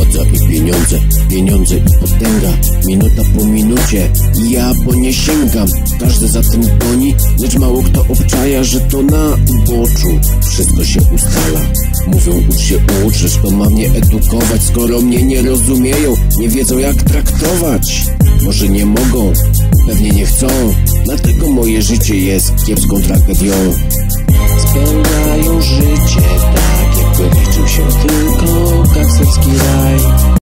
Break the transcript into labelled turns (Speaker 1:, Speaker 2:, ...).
Speaker 1: Władza i pieniądze, pieniądze i potęga. Minuta po minucie, ja po nie sięgam. Każdy za tym goni, lecz mało kto obczaja, że to na uboczu wszystko się ustala. Mówią ucz się, lecz to ma mnie edukować. Skoro mnie nie rozumieją, nie wiedzą jak traktować. Może nie mogą, pewnie nie chcą, dlatego moje życie jest kiepską tragedią. Spełniają życie tak, jakby liczył się tylko kakserski raj.